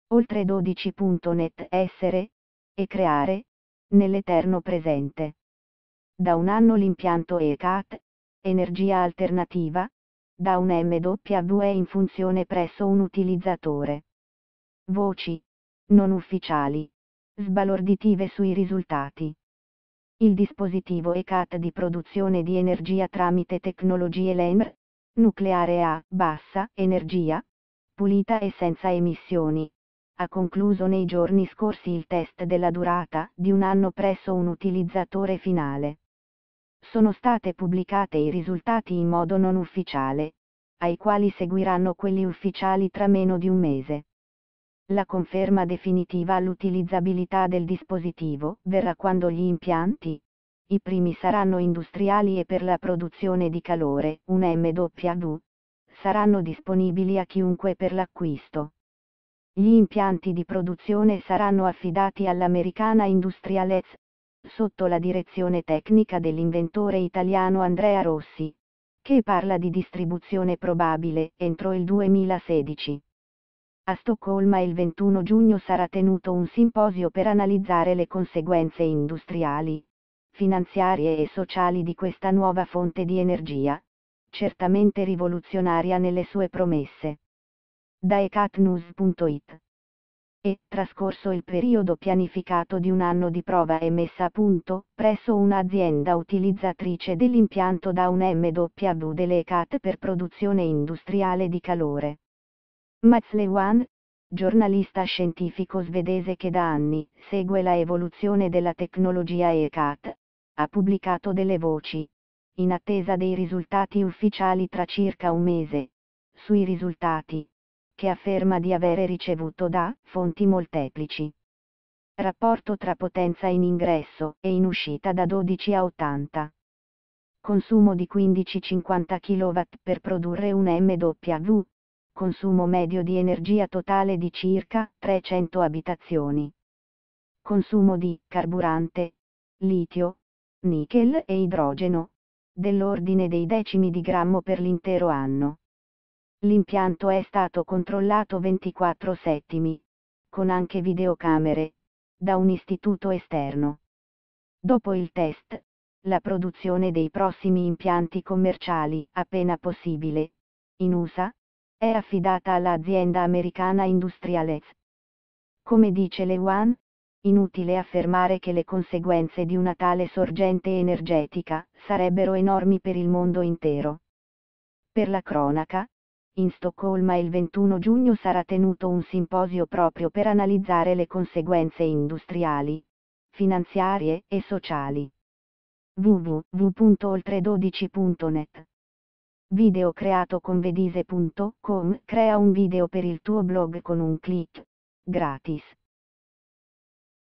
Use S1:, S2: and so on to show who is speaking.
S1: Oltre12.net essere e creare nell'eterno presente. Da un anno l'impianto ECAT, energia alternativa, da un MW è in funzione presso un utilizzatore. Voci non ufficiali, sbalorditive sui risultati. Il dispositivo ECAT di produzione di energia tramite tecnologie LEMR, nucleare a bassa energia, pulita e senza emissioni, ha concluso nei giorni scorsi il test della durata di un anno presso un utilizzatore finale. Sono state pubblicate i risultati in modo non ufficiale, ai quali seguiranno quelli ufficiali tra meno di un mese. La conferma definitiva all'utilizzabilità del dispositivo verrà quando gli impianti, i primi saranno industriali e per la produzione di calore, un MW, saranno disponibili a chiunque per l'acquisto. Gli impianti di produzione saranno affidati all'americana Industrial EZ, sotto la direzione tecnica dell'inventore italiano Andrea Rossi, che parla di distribuzione probabile entro il 2016. A Stoccolma il 21 giugno sarà tenuto un simposio per analizzare le conseguenze industriali, finanziarie e sociali di questa nuova fonte di energia, certamente rivoluzionaria nelle sue promesse. Da ecatnews.it. Trascorso il periodo pianificato di un anno di prova e messa a punto, presso un'azienda utilizzatrice dell'impianto da un MW delle ECAT per produzione industriale di calore. Mats Lewan, giornalista scientifico svedese che da anni segue la evoluzione della tecnologia ECAT, ha pubblicato delle voci, in attesa dei risultati ufficiali tra circa un mese, sui risultati, che afferma di avere ricevuto da fonti molteplici. Rapporto tra potenza in ingresso e in uscita da 12 a 80. Consumo di 15-50 kW per produrre un MW. Consumo medio di energia totale di circa 300 abitazioni. Consumo di carburante, litio, nichel e idrogeno, dell'ordine dei decimi di grammo per l'intero anno. L'impianto è stato controllato 24/7, con anche videocamere, da un istituto esterno. Dopo il test, la produzione dei prossimi impianti commerciali, appena possibile, in USA, è affidata all'azienda americana Industrial EZ. Come dice Lewan, inutile affermare che le conseguenze di una tale sorgente energetica sarebbero enormi per il mondo intero. Per la cronaca, in Stoccolma il 21 giugno sarà tenuto un simposio proprio per analizzare le conseguenze industriali, finanziarie e sociali. www.oltre12.net. Video creato con vedise.com. Crea un video per il tuo blog con un click, gratis.